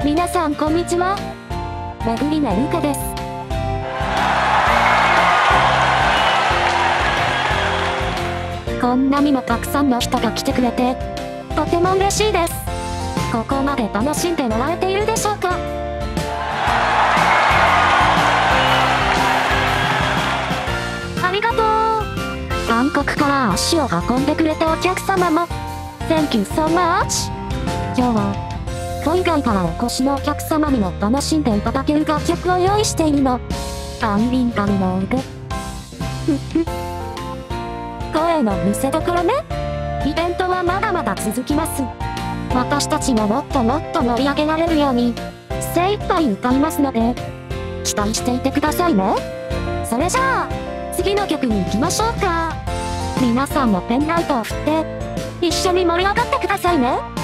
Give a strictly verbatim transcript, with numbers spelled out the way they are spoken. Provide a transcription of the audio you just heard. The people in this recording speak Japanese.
皆さんこんにちは。めぐりねるかです。こんなにもたくさんの人が来てくれて、とても嬉しいです。ここまで楽しんでもらえているでしょうか。ありがとう。韓国から足を運んでくれたお客様も、Thank you so much。今日は、海外からお越しのお客様にも楽しんでいただける楽曲を用意しているの。バンビンガルの腕。ふふ。声の見せ所ね。イベントはまだまだ続きます。私たちももっともっと盛り上げられるように、精一杯歌いますので、期待していてくださいね。それじゃあ、次の曲に行きましょうか。皆さんもペンライトを振って、一緒に盛り上がってくださいね。